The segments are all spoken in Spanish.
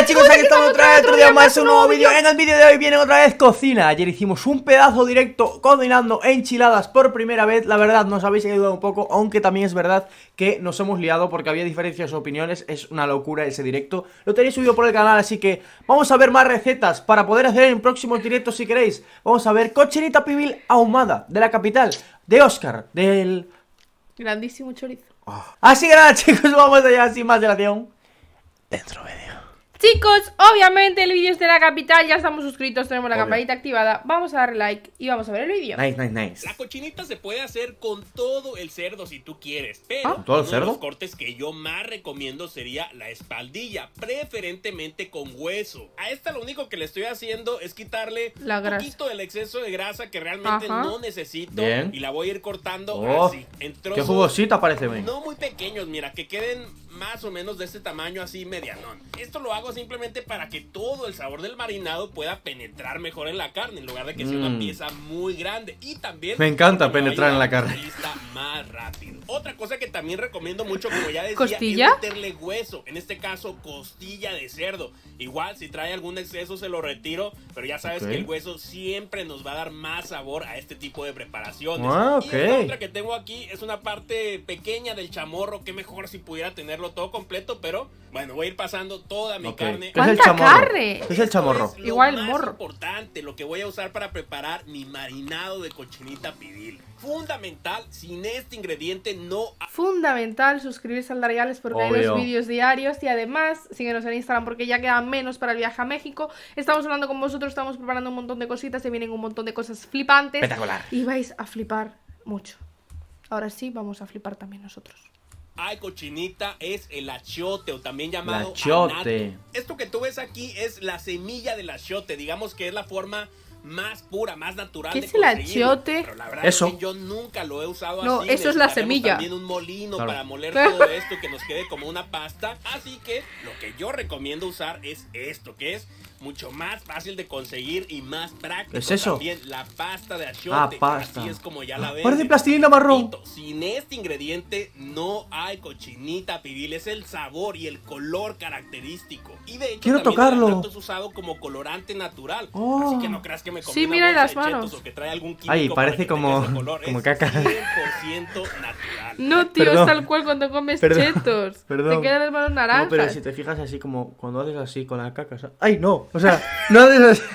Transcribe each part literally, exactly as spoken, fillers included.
Hola chicos, aquí estamos otra vez, otro día más, un nuevo vídeo. En el vídeo de hoy viene otra vez cocina. Ayer hicimos un pedazo directo cocinando enchiladas por primera vez. La verdad nos habéis ayudado un poco, aunque también es verdad que nos hemos liado porque había diferencias de opiniones. Es una locura ese directo. Lo tenéis subido por el canal, así que vamos a ver más recetas para poder hacer en próximos directos si queréis. Vamos a ver cochinita pibil ahumada de la capital, de Óscar, del... grandísimo chorizo. Oh. Así que nada chicos, vamos allá sin más dilación. Dentro vídeo. Chicos, obviamente el vídeo es de la capital, ya estamos suscritos, tenemos la Obvio. campanita activada. Vamos a darle like y vamos a ver el vídeo. Nice, nice, nice. La cochinita se puede hacer con todo el cerdo si tú quieres, pero ¿Ah? ¿Con todo el uno cerdo? de los cortes que yo más recomiendo sería la espaldilla, preferentemente con hueso. A esta lo único que le estoy haciendo es quitarle La un grasa. poquito del exceso de grasa que realmente Ajá. no necesito. Bien. Y la voy a ir cortando Oh, así, en trozos. qué jugosita parece, men. No muy pequeños, mira, que queden más o menos de este tamaño así medianón. Esto lo hago simplemente para que todo el sabor del marinado pueda penetrar mejor en la carne, en lugar de que sea Mm. una pieza muy grande. Y también Me encanta porque me va a penetrar en la ayudar a carne. que lista más rápido. Otra cosa que también recomiendo mucho, como ya decía, ¿Costilla? es meterle hueso. En este caso, costilla de cerdo. Igual, si trae algún exceso, se lo retiro. Pero ya sabes Ok. que el hueso siempre nos va a dar más sabor a este tipo de preparaciones. Ah, Y ok. esta otra que tengo aquí es una parte pequeña del chamorro. Que mejor si pudiera tenerlo todo completo. Pero bueno, voy a ir pasando toda mi Ok. carne. ¿Qué es el ¿Cuánta chamorro? carne? ¿Qué es el chamorro? Esto es lo Igual el más morro. importante, lo que voy a usar para preparar mi marinado de cochinita pibil. Fundamental, sin este ingrediente no hay. Fundamental suscribirse al Dariales porque hay Obvio. los vídeos diarios. Y además, síguenos en Instagram porque ya quedan menos para el viaje a México. Estamos hablando con vosotros, estamos preparando un montón de cositas. Se vienen un montón de cosas flipantes. Espectacular. Y vais a flipar mucho. Ahora sí, vamos a flipar también nosotros. Hay cochinita, es el achiote o también llamado El achiote. anato. Esto que tú ves aquí es la semilla del achiote, digamos que es la forma más pura, más natural ¿Qué de es el conseguirlo. achiote? Pero la verdad Eso. es que yo nunca lo he usado No, así. eso es la Necesitaremos semilla. También un molino Claro. para moler todo esto que nos quede como una pasta. Así que lo que yo recomiendo usar es esto, que es mucho más fácil de conseguir y más práctico. ¿Es eso? También la pasta de achiote. Ah, pasta. Así es como ya la ven. Parece plastilina marrón. Sin este ingrediente no hay cochinita pibil, es el sabor y el color característico. Y de hecho Quiero también tocarlo. el anato es usado como colorante natural. Oh. Así que no creas que me comí Sí, una mira bolsa las de Cheetos manos. o que trae algún químico Ay, para parece que tenga como- ese color. como Es caca. cien por ciento natural. No, tío, Perdón. es tal cual cuando comes Perdón. chetos. Perdón. Te quedan las manos naranjas. No, pero si te fijas así como cuando haces así con la caca, o sea... ¡Ay, no! O sea, no haces así.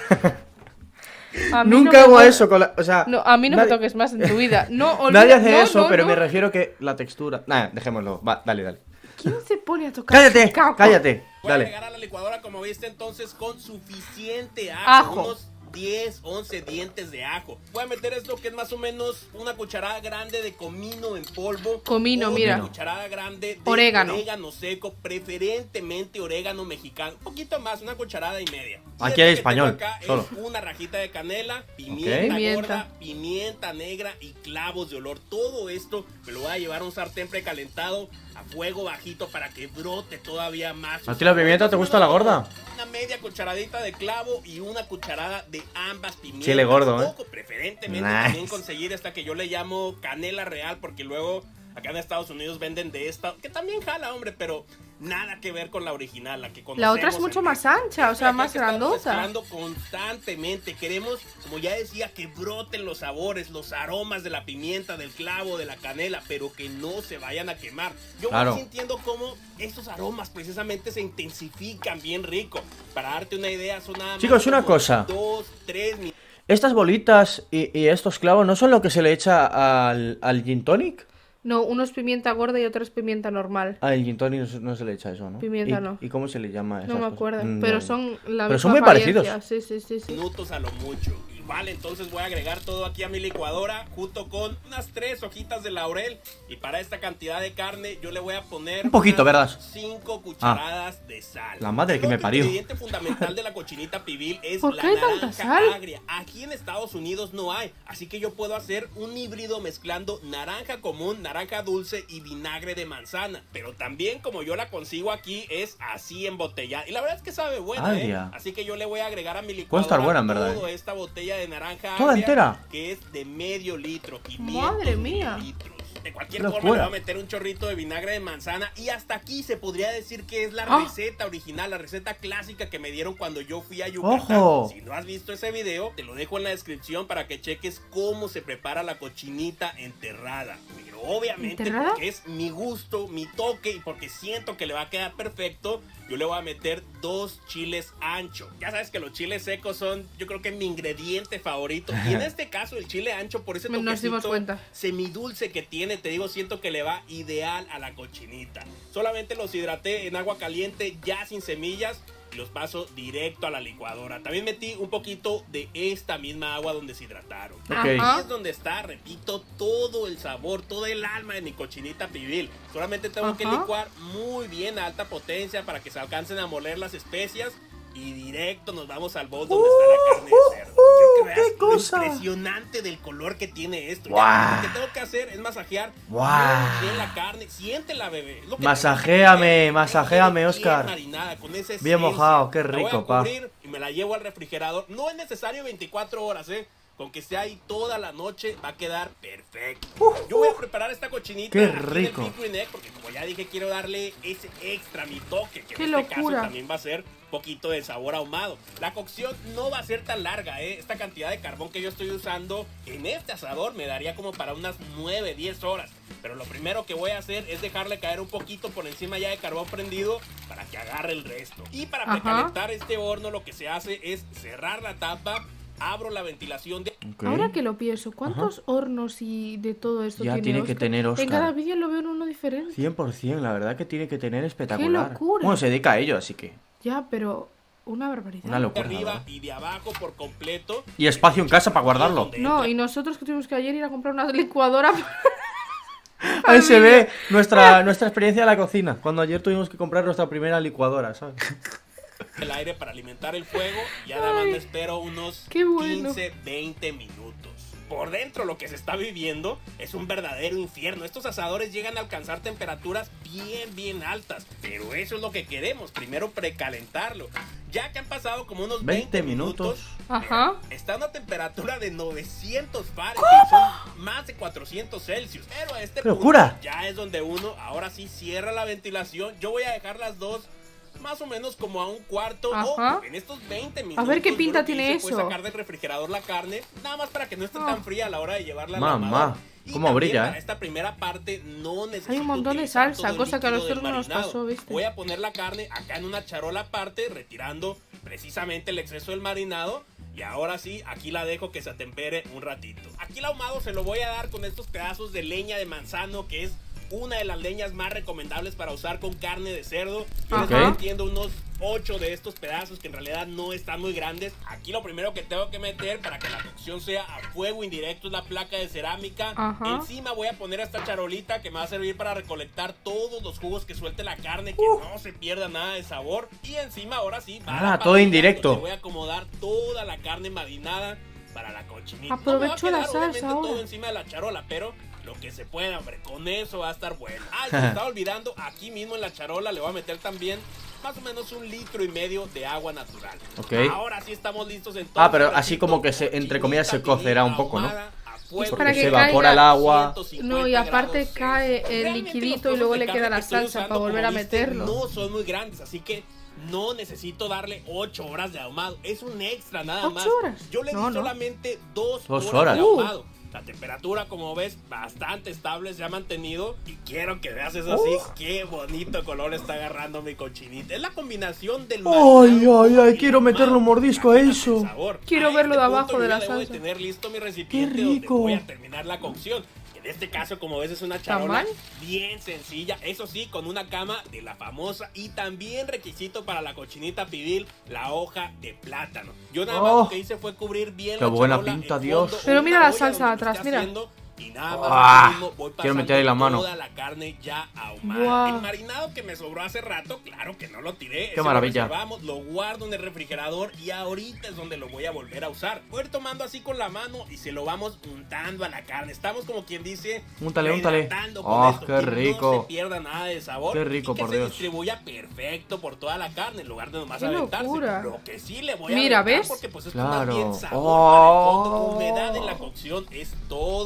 A mí Nunca no me hago to- eso con la... O sea... No, a mí no nadie- me toques más en tu vida. No, olvida- Nadie hace no, eso, no, pero no. me refiero que la textura... Nah, dejémoslo. Va, dale, dale. ¿Quién se pone a tocar? ¡Cállate! caca? ¡Cállate! Voy a Dale. agregar a la licuadora, como viste entonces, con suficiente ajo, Ajo. unos diez, once dientes de ajo. Voy a meter esto que es más o menos una cucharada grande de comino en polvo. Comino, o mira. Una cucharada grande de Orégano. orégano seco, preferentemente orégano mexicano. Un poquito más, una cucharada y media. Y Aquí esto hay que español, tengo acá solo. es una rajita de canela, pimienta, Pimienta. gorda, pimienta negra y clavos de olor. Todo esto me lo voy a llevar a un sartén precalentado a fuego bajito para que brote todavía más. ¿A ti la pimienta te gusta la gorda? Una media cucharadita de clavo y una cucharada de ambas pimientas. Chile gordo, ¿eh? Ojo, preferentemente Nice. también conseguir esta que yo le llamo canela real, porque luego acá en Estados Unidos venden de esta, que también jala, hombre, pero nada que ver con la original, la que conocemos. La otra es en mucho México. más ancha, o sea, Esta más que estamos grandota. mezclando constantemente. Queremos, como ya decía, que broten los sabores, los aromas de la pimienta, del clavo, de la canela, pero que no se vayan a quemar. Yo Claro. voy sintiendo cómo estos aromas precisamente se intensifican bien rico. Para darte una idea, son nada más Chicos, una como cosa. Dos, tres minutos. Estas bolitas y, y estos clavos no son lo que se le echa al, al gin tonic. No, uno es pimienta gorda y otro es pimienta normal. Al gin tonic no, se- no se le echa eso, ¿no? Pimienta ¿Y, no. ¿Y cómo se le llama a esas No me cosas? acuerdo, Mm, pero no. son la Pero son misma muy parecidos. apariencia. Sí, sí, sí, sí. Minutos a lo mucho. Igual, entonces voy a agregar todo aquí a mi licuadora junto con unas tres hojitas de laurel. Y para esta cantidad de carne yo le voy a poner Un poquito, unas ¿verdad? cinco cucharadas de sal. La madre que Creo me parió. El ingrediente fundamental de la cochinita pibil es ¿Por la qué tanta naranja sal? agria. Aquí en Estados Unidos no hay, así que yo puedo hacer un híbrido mezclando naranja común, naranja dulce y vinagre de manzana. Pero también como yo la consigo aquí es así embotellada. Y la verdad es que sabe buena, ¿eh? Agria. Así que yo le voy a agregar a mi licuadora Puede estar buena, en verdad, toda ¿eh? esta botella de naranja ¿Toda agria, entera? que es de medio litro, quinientos Madre mía. mililitros. De cualquier Locura. forma le voy a meter un chorrito de vinagre de manzana y hasta aquí se podría decir que es la ¡Ah! receta original, la receta clásica que me dieron cuando yo fui a Yucatán. ¡Ojo! Si no has visto ese video, te lo dejo en la descripción para que cheques cómo se prepara la cochinita enterrada. Pero obviamente ¿Enterrada? porque es mi gusto, mi toque y porque siento que le va a quedar perfecto, yo le voy a meter dos chiles ancho. Ya sabes que los chiles secos son, yo creo que mi ingrediente favorito. Y en este caso el chile ancho, por ese Nos dimos toquecito cuenta. semidulce que tiene, te digo, siento que le va ideal a la cochinita. Solamente los hidraté en agua caliente ya sin semillas y los paso directo a la licuadora. También metí un poquito de esta misma agua donde se hidrataron. Ok. Aquí Ajá. es donde está, repito, todo el sabor, todo el alma de mi cochinita pibil. Solamente tengo que Ajá. licuar muy bien a alta potencia para que se alcancen a moler las especias. Y directo nos vamos al bowl donde está la carne de cerdo. Quiero que veas ¡Qué cosa! lo impresionante del color que tiene esto. ¡Guau! Ya, lo que tengo que hacer es masajear ¡Guau! muy bien la carne. Siéntela, bebé. Es lo que Masajéame, tengo que hacer. masajéame, Bien Oscar. marinada, con esa Bien esencia. mojado, qué La voy a rico, pa. cubrir y me la llevo al refrigerador. No es necesario veinticuatro horas, eh. Con que esté ahí toda la noche va a quedar perfecto. Yo voy a preparar esta cochinita Qué aquí en el rico. Big Green Egg, porque como ya dije, quiero darle ese extra, mi toque, que ¡Qué en este locura! caso también va a ser poquito de sabor ahumado. La cocción no va a ser tan larga, ¿eh? Esta cantidad de carbón que yo estoy usando en este asador me daría como para unas nueve, diez horas. Pero lo primero que voy a hacer es dejarle caer un poquito por encima ya de carbón prendido para que agarre el resto. Y para Ajá. precalentar este horno lo que se hace es cerrar la tapa, abro la ventilación de... Ok. Ahora que lo pienso, ¿cuántos hornos y de todo esto Ya tiene tiene que Óscar? tener Óscar. En cada vídeo lo veo en uno diferente. cien por cien, la verdad que tiene que tener espectacular. locura! Bueno, se dedica a ello, así que Ya, pero una barbaridad. una de locura. la arriba verdad. y de abajo por completo. Y espacio en casa para guardarlo. Donde No, entra- y nosotros que tuvimos que ayer ir a comprar una licuadora. Ahí se ve nuestra, nuestra experiencia de la cocina. Cuando ayer tuvimos que comprar nuestra primera licuadora, ¿sabes? el aire para alimentar el fuego y ya nada más me espero unos qué bueno. quince, veinte minutos. Por dentro lo que se está viviendo es un verdadero infierno. Estos asadores llegan a alcanzar temperaturas bien, bien altas. Pero eso es lo que queremos. Primero precalentarlo. Ya que han pasado como unos veinte, veinte minutos. Ajá. está a una temperatura de novecientos Fahrenheit, son más de cuatrocientos Celsius. Pero a este ¡Qué punto locura! ya es donde uno ahora sí cierra la ventilación. Yo voy a dejar las dos más o menos como a un cuarto. Ajá. Ojo, en estos veinte minutos. A ver qué yo pinta lo que tiene hice fue eso. sacar del refrigerador la carne, nada más para que no esté Ah. tan fría a la hora de llevarla al Mamá, ahumador. Y cómo también brilla, para eh. esta primera parte no necesito Hay un montón de utilizar salsa, todo el cosa que a líquido del nosotros no nos marinado. pasó, ¿viste? Voy a poner la carne acá en una charola aparte, retirando precisamente el exceso del marinado. Y ahora sí, aquí la dejo que se atempere un ratito. Aquí el ahumado se lo voy a dar con estos pedazos de leña de manzano, que es una de las leñas más recomendables para usar con carne de cerdo. Yo les Ajá. estoy metiendo unos ocho de estos pedazos que en realidad no están muy grandes. Aquí lo primero que tengo que meter para que la cocción sea a fuego indirecto es la placa de cerámica. Ajá. Encima voy a poner esta charolita que me va a servir para recolectar todos los jugos que suelte la carne, que no se pierda nada de sabor. Y encima ahora sí, va Ah, la todo parrilla, indirecto. donde voy a acomodar toda la carne marinada para la cochinita. Aprovecho No me va a la quedar, salsa obviamente, ahora. todo encima de la charola, pero lo que se pueda, hombre, con eso va a estar bueno. Ah, y se me estaba olvidando, aquí mismo en la charola le voy a meter también más o menos un litro y medio de agua natural. Ok. Ahora sí estamos listos entonces. Ah, pero así repito, como que se- entre comillas, se cochinita cocerá un poco, ¿no? ahumada a fuego Para que se caiga- evapora el agua. No, y aparte grados cae Celsius. el Realmente liquidito los y luego trozos le de queda carne la que estoy salsa usando, para volver como a viste, meterlo. No son muy grandes, así que no necesito darle ocho horas de ahumado. Es un extra nada ¿Ocho más. horas? Yo le No, di no. solamente dos, Dos horas, horas. de Uh. ahumado. La temperatura, como ves, bastante estable, se ha mantenido. Y quiero que veas eso así. Qué bonito color está agarrando mi cochinita. Es la combinación del Ay, marinado ay, ay, y quiero el meterle un ahumado. mordisco a Imagínate el eso. sabor. Quiero A verlo este de punto abajo yo de ya la debo de salsa. tener listo mi recipiente Qué donde rico. voy a terminar la cocción. En este caso, como ves, es una charola mal? bien sencilla. Eso sí, con una cama de la famosa y también requisito para la cochinita pibil, la hoja de plátano. Yo nada más Oh, lo que hice fue cubrir bien qué la buena charola, pinta, el Dios. fondo, Pero una mira la olla salsa donde atrás, está mira. haciendo, y nada más Ah, así mismo voy quiero pasando meter ahí la mano. toda la carne ya ahumada. Guau. El marinado que me sobró hace rato, claro que no lo tiré. Qué ese maravilla. Lo reservamos, lo guardo en el refrigerador y ahorita es donde lo voy a volver a usar. Voy a ir tomando así con la mano y se lo vamos untando a la carne. Estamos como quien dice, Úntale, úntale. rehidratando con Oh, esto, qué que rico. no se pierda nada de sabor. Qué rico, y que por se Dios. distribuya perfecto por toda la carne en lugar de nomás Qué aventarse. locura. Lo que sí le voy a Mira, aventar ¿ves? porque pues es Claro. más bien sabor Oh. para el fondo. Humedad en la cocción es todo el líquido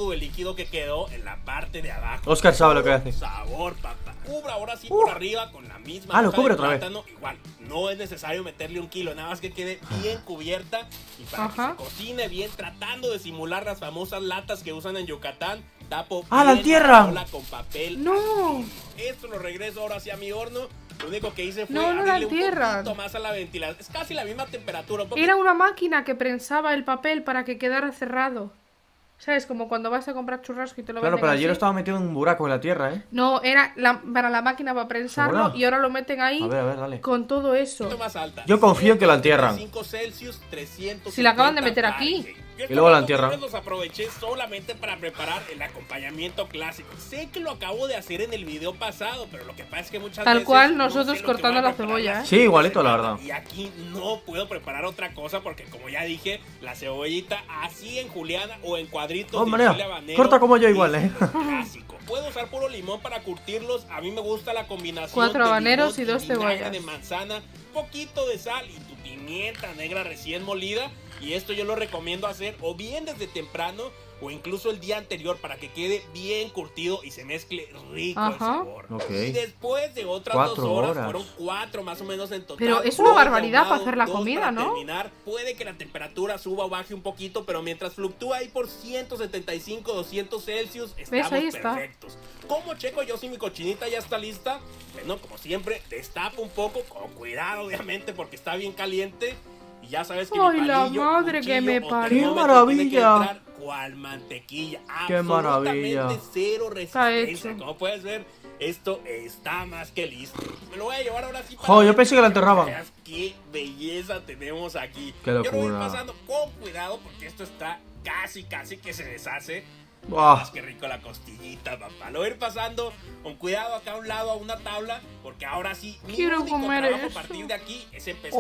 líquido que quedó en la parte de abajo. Oscar sabe lo que hace. Sabor, papá. Cubra ahora sí Uh. por arriba con la misma. Ah, lo hoja cubre de otra vez. plátano. Igual, no es necesario meterle un kilo, nada más que quede bien cubierta. Y para Ajá. que se cocine bien, tratando de simular las famosas latas que usan en Yucatán, tapo ¡Ah, la bien tierra! charola con papel. No. aluminio. Esto lo regreso ahora hacia mi horno. Lo único que hice fue No, no abrirle la un entierran. poquito más a la ventilación. Es casi la misma temperatura. Un poquito. Era una máquina que prensaba el papel para que quedara cerrado. ¿Sabes? Como cuando vas a comprar churrasco y te lo Claro, venden pero así. ayer lo estaba metido en un buraco en la tierra, ¿eh? No, era la- para la máquina para prensarlo ¿Segura? y ahora lo meten ahí A ver, a ver, dale. con todo eso. Más alta. Yo confío en que la entierran. cinco Celsius, trescientos Si la acaban de meter aquí. Fahrenheit. Yo Y luego la estos entierran. momentos los aproveché solamente para preparar el acompañamiento clásico. Sé que lo acabo de hacer en el video pasado, pero lo que pasa es que muchas Tal veces cual no nosotros sé lo que cortando voy a la preparar cebolla, ¿eh? Sí, igualito, la verdad. Y aquí no puedo preparar otra cosa porque, como ya dije, la cebollita así en juliana o en cuadritos Oh, de María, chile habanero corta como yo es igual, ¿eh? lo clásico. Puedo usar puro limón para curtirlos. A mí me gusta la combinación Cuatro de habaneros limón y dos vinagre cebollas. de manzana, poquito de sal y tu pimienta negra recién molida. Y esto yo lo recomiendo hacer o bien desde temprano o incluso el día anterior para que quede bien curtido y se mezcle rico Ajá. el sabor. Ok. Y después de otras Cuatro dos horas, horas. fueron cuatro más o menos en total. Pero es una Muy barbaridad para ahumado, hacer la dos comida, para ¿no? terminar. Puede que la temperatura suba o baje un poquito, pero mientras fluctúa ahí por ciento setenta y cinco, doscientos Celsius, estamos Ahí está. perfectos. ¿Cómo checo yo si mi cochinita ya está lista? Bueno, como siempre, destapo un poco, con cuidado obviamente porque está bien caliente. Y ya sabes que Ay, mi la palillo, madre que cuchillo me o parió. termómetro ¡Qué maravilla! tiene que entrar cual mantequilla. ¡Qué Absolutamente maravilla! cero Está resistencia. hecho. Como puedes ver, esto está más que listo. Me lo voy a llevar ahora sí para Jo, yo adentro, pensé que la para enterraban. veas qué belleza tenemos aquí. Qué Yo lo voy locura. pasando con cuidado porque esto está casi, casi que se deshace. Buah. Más que rico la costillita, papá. Lo voy a ir pasando con cuidado acá a un lado a una tabla, porque ahora sí, mi Quiero único comer trabajo eso. a partir de aquí es empezar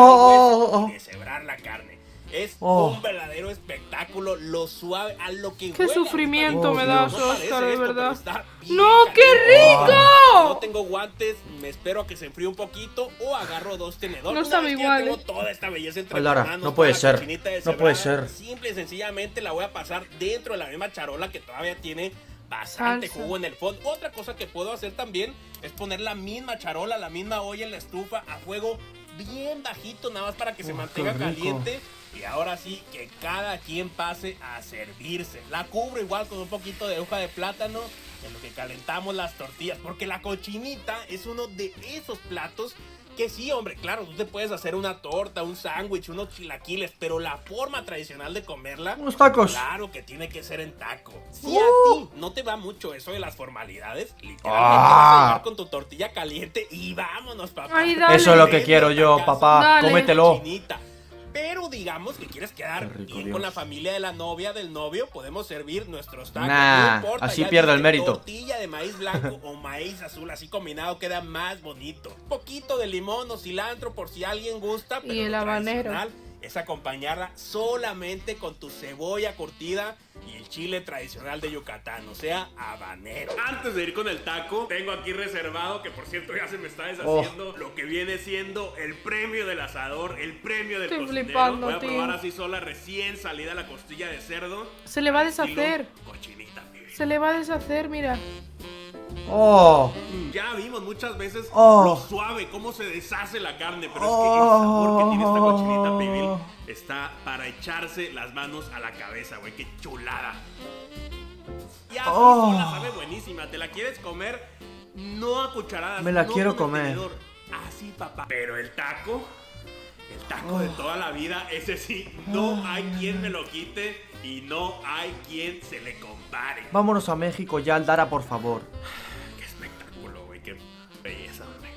Oh, a retirar el hueso oh, oh. y deshebrar la carne. Es Oh. un verdadero espectáculo, lo suave, a lo que Qué huele sufrimiento ahorita me mismo. das, No parece Oscar, de esto, pero verdad. está bien ¡No, qué caliente. rico! No tengo guantes, me espero a que se enfríe un poquito o agarro dos tenedores. No Una sabe vez que ya igual, tengo eh. toda esta belleza entre Ay, Lara, mis manos, no puede toda la ser. cochinita No puede deshebrada, ser. simple y sencillamente la voy a pasar dentro de la misma charola que todavía tiene bastante Salsa. jugo en el fondo. Otra cosa que puedo hacer también es poner la misma charola, la misma olla en la estufa a fuego bien bajito, nada más para que se Oh, mantenga qué rico. caliente. Y ahora sí, que cada quien pase a servirse. La cubro igual con un poquito de hoja de plátano en lo que calentamos las tortillas. Porque la cochinita es uno de esos platos que sí, hombre, claro, tú te puedes hacer una torta, un sándwich, unos chilaquiles, pero la forma tradicional de comerla, Unos tacos. claro que tiene que ser en taco. Si Uh. a ti no te va mucho eso de las formalidades, literalmente Ah. vas a llegar con tu tortilla caliente y vámonos, papá. Ay, dale. Eso es lo que Tremendo quiero yo, tacazo. papá. Dale. Cómetelo. Cochinita. Pero digamos que quieres quedar Qué rico, bien Dios. con la familia de la novia, del novio, podemos servir nuestros tacos. Nah, no importa, así ya pierde el viste, mérito. Tortilla de maíz blanco o maíz azul, así combinado queda más bonito. Un poquito de limón o cilantro por si alguien gusta, pero Y el lo habanero. tradicional es acompañarla solamente con tu cebolla curtida y el chile tradicional de Yucatán, o sea, habanero. Antes de ir con el taco, tengo aquí reservado, que por cierto ya se me está deshaciendo, lo que viene siendo el premio del asador, el premio del Estoy cocinero. flipando, Voy a tío. probar así sola, recién salida la costilla de cerdo. Se le va a al estilo deshacer. Cochinita pibil. Se le va a deshacer, mira. Oh. Ya vimos muchas veces Oh. lo suave, cómo se deshace la carne, pero es que el sabor que tiene esta cochinita pibil está para echarse las manos a la cabeza, güey, qué chulada. Y así Oh. sola sabe buenísima, te la quieres comer no a cucharadas, Me la no quiero con el comer. tenedor, así, papá. Pero el taco, el taco de toda la vida, ese sí, no hay quien me lo quite y no hay quien se le compare. Vámonos a México ya, Aldara, por favor. Qué espectáculo, güey, qué belleza, hombre.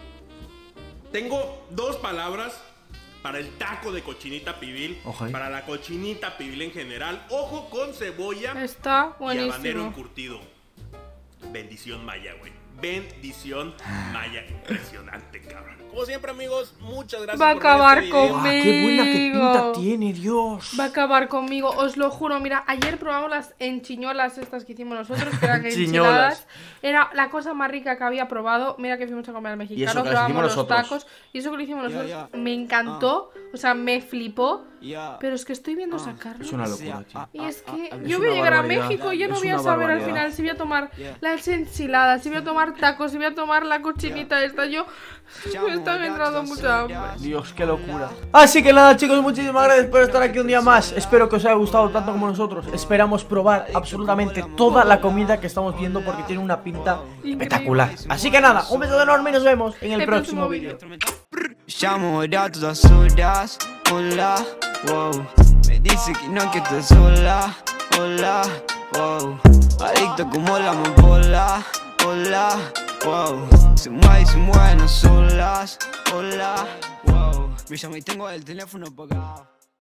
Tengo dos palabras para el taco de cochinita pibil, Ojo, eh. para la cochinita pibil en general. Ojo con cebolla Está y habanero buenísimo. encurtido. Bendición maya, güey. Bendición maya. Impresionante, cabrón. Como siempre, amigos, muchas gracias Va a por ver acabar este video. con- ¡Guau, qué buena que pinta Conmigo. tiene, Dios! Va a acabar conmigo, os lo juro. Mira, ayer probamos las enchiñolas estas que hicimos nosotros, que eran Enchiñolas. enchiladas. Era la cosa más rica que había probado. Mira que fuimos a comer al mexicano, eso que las probamos hicimos los nosotros. tacos. Y eso que lo hicimos Ya, nosotros ya. me encantó. O sea, me flipó. Pero es que estoy viendo sacarlo. Es una locura, tío. Y es que Es yo voy a una llegar a barbaridad. México y yo no Es voy a una saber al barbaridad. final si voy a tomar las enchiladas, si voy a tomar tacos, si voy a tomar la cochinita esta. Yo me están entrando mucha hambre. Dios, qué locura. Así que nada, chicos, muchísimas gracias por estar aquí un día más. Espero que os haya gustado tanto como nosotros. Esperamos probar absolutamente toda la comida que estamos viendo porque tiene una pinta espectacular. Así que nada, un beso enorme y nos vemos en el El próximo próximo vídeo. Llamo a todas horas, hola, wow. Me dice que no, que estás sola, hola, wow. Adicto como la amapola, hola, wow. Se mueve y se mueven solas, hola, wow. Me llamo y tengo el teléfono apagado.